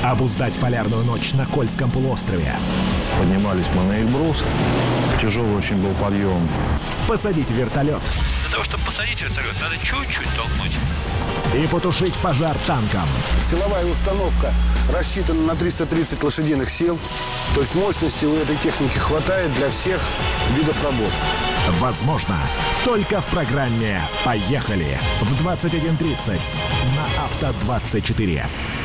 Обуздать полярную ночь на Кольском полуострове. Поднимались мы на Эльбрус. Тяжелый очень был подъем. Посадить вертолет. Для того, чтобы посадить вертолет, надо чуть-чуть толкнуть. И потушить пожар танком. Силовая установка рассчитана на 330 лошадиных сил. То есть мощности у этой техники хватает для всех видов работ. Возможно, только в программе «Поехали» в 21:30 на Авто 24.